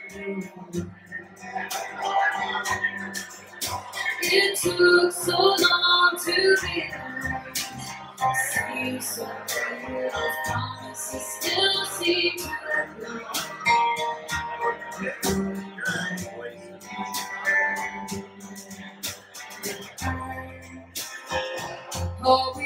It took so long to realize. Seems so real, promises still seem to hold